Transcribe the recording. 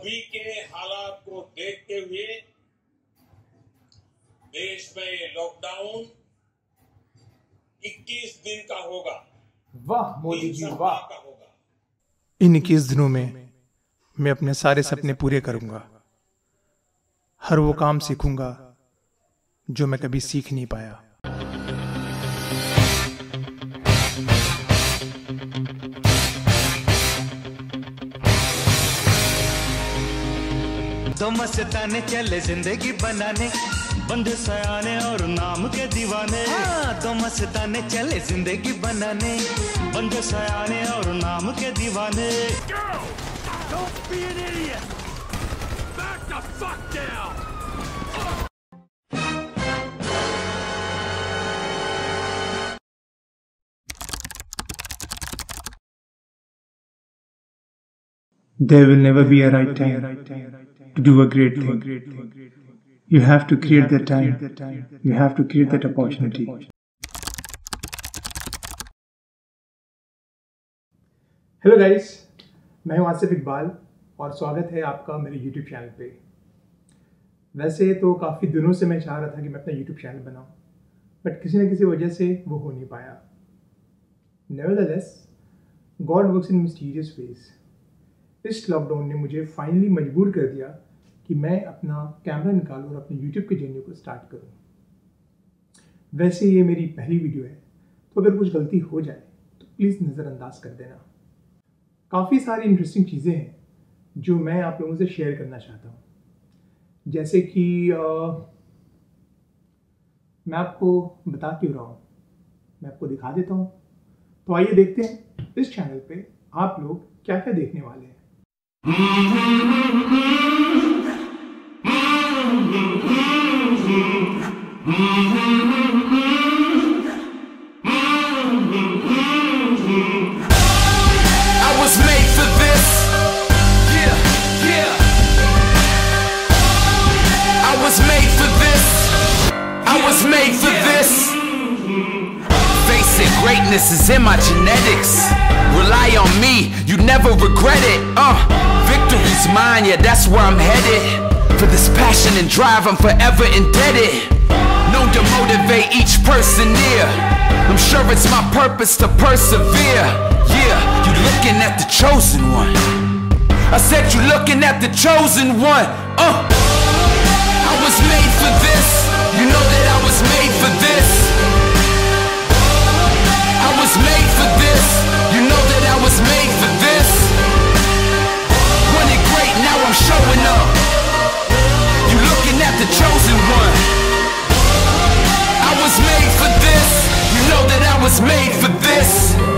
अभी के हालात को देखते हुए देश में लॉकडाउन 21 दिन का होगा। वाह मोदी जी वाह। का होगा। इन 21 दिनों में मैं अपने सारे सपने पूरे करूंगा। हर वो काम सीखूंगा जो मैं कभी सीख नहीं पाया। तो मस्ताने चले जिंदगी बनाने, बंदे सयाने और नाम के दीवाने। हाँ, तो मस्ताने चले जिंदगी बनाने, बंदे सयाने और नाम के दीवाने। Don't be an idiot. Back the fuck down. There will never be a right time to do a great thing. You have to create that time. You have to create that opportunity. Hello guys, मैं हूं आसिफ इकबाल और स्वागत है आपका मेरे YouTube channel पे। वैसे तो काफ़ी दिनों से मैं चाह रहा था कि मैं अपना YouTube चैनल बनाऊं, बट किसी न किसी वजह से वो हो नहीं पाया। Nevertheless, God works in mysterious ways. इस लॉकडाउन ने मुझे फाइनली मजबूर कर दिया कि मैं अपना कैमरा निकालूं और अपने YouTube के जर्नी को स्टार्ट करूं। वैसे ये मेरी पहली वीडियो है, तो अगर कुछ गलती हो जाए तो प्लीज़ नज़रअंदाज कर देना। काफ़ी सारी इंटरेस्टिंग चीज़ें हैं जो मैं आप लोगों से शेयर करना चाहता हूँ। जैसे कि मैं आपको बता क्यों रहा हूँ, मैं आपको दिखा देता हूँ। तो आइए देखते हैं इस चैनल पे आप लोग क्या क्या देखने वाले हैं। I was made for this. Yeah, yeah. I was made for this. I was made for this. Face it, greatness is in my genetics. Rely on me, you never regret it. Victory's mine, yeah, that's where I'm headed. For this passion and drive, I'm forever indebted. Known to motivate each person near. I'm sure it's my purpose to persevere. Yeah, you looking at the chosen one. I said you looking at the chosen one. I was made for this. You know that I was made for this. I was made for this. You know that I was made for this. Running great, now I'm showing up. You looking at the chosen one. I was made for this. You know that I was made for this.